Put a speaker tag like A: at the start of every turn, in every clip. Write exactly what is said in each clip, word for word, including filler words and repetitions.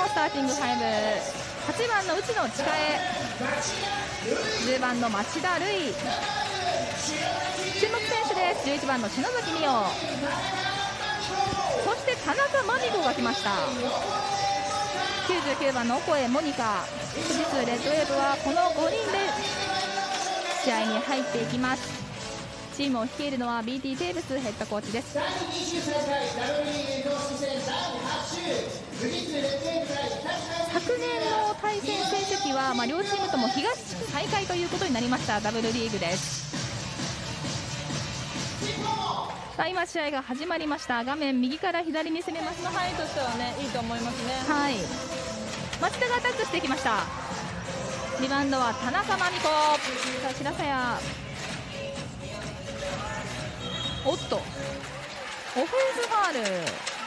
A: スターティングファイブ、はちばんの内野千佳恵、じゅうばんの町田瑠唯、注目選手です。じゅういちばんの篠崎美桜、そして田中真美子が来ました。きゅうじゅうきゅうばんのオコエモニカ、富士通レッドウェーブはこのごにんで試合に入っていきます。チームを率いるのは ビーティー テーブスヘッドコーチです。昨年の対戦成績は、まあ、両チームとも東地区最下位ということになりましたダブルリーグです。さあ今試合が始まりました。画面右から左に攻めますの
B: 範囲としてはねいいと思いますね。
A: はい、町田がアタックしていきました。リバウンドは田中真美子、さあ白鞘、おっとオフェンスファール、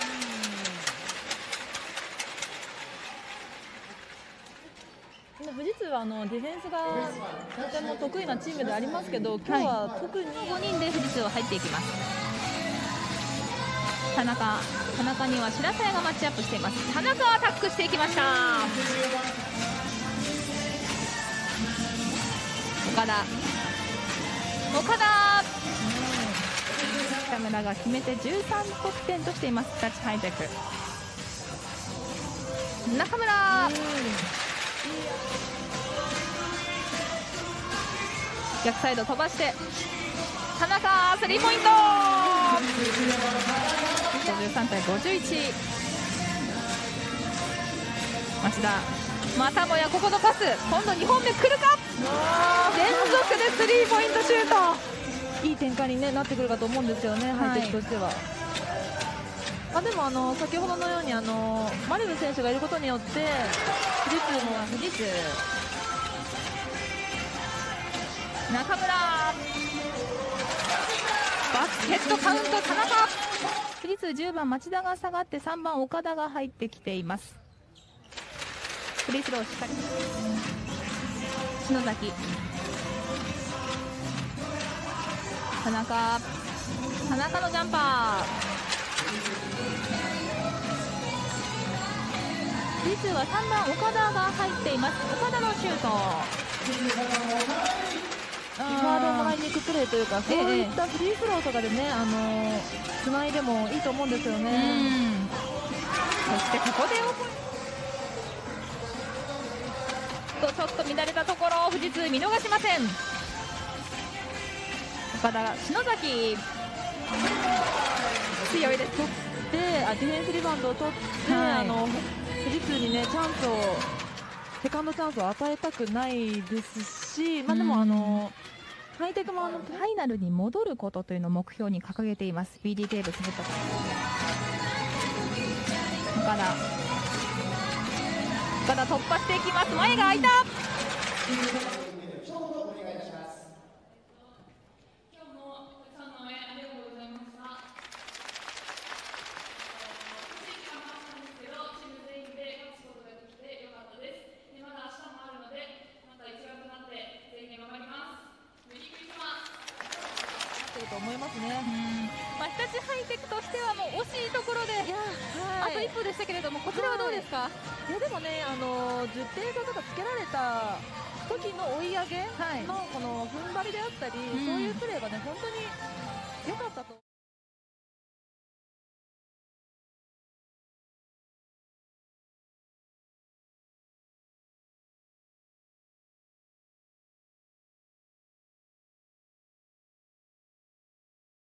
B: 富士通はあのディフェンスがとても得意なチームでありますけど、今日は特に
A: ごにんで富士通は入っていきます。田中田中には白鞘がマッチアップしています。田中アタックしていきました。岡田岡田北村が決めてじゅうさんとくてんとしています。日立ハイテク、中村、逆サイド飛ばして田中スリーポイント、ごじゅうさんたいごじゅういち。町田またもやここのパス、今度にほんめ来るか、連続でスリーポイントシュート、
B: いい展開に、ね、なってくるかと思うんですよね、ハイテクとしては。あでもあの先ほどのようにあのマリブ選手がいることによって富士通も
A: 富士通中村バスケットカウント田中、富士通じゅうばん町田が下がってさんばん岡田が入ってきています。フリースローしっかり篠崎、田中田中のジャンパー、富士通はさんばん岡田が入っています。岡田のシュート、
B: フォワードをもらいに行くプレーというか、そういったフリースローとかでね、あのつないでもいいと思うんですよね。
A: そしてここでちょっと乱れたところ富士通見逃しません。岡田篠崎強いです。
B: 取ってあディフェンスリバウンドを取って、はい、あの富士通にねチャンスをセカンドチャンスを与えたくないですし、まあ、でもあのハイテクもあのファイナルに戻ることというのを目標に掲げています。 ビーディー テーブスヘッドコーチ
A: 岡田岡田突破していきます。前が開いた、と思いますね。まあ、日立ハイテクとしてはもう惜しいところで、いや、はい、あと一歩でしたけれども、こちらはどうですか。はい、いやでもね、あのじゅってん差とかつけられた時の追い上げのこの踏ん張りであったり、うん、そういうプレーがね本当に良かったと。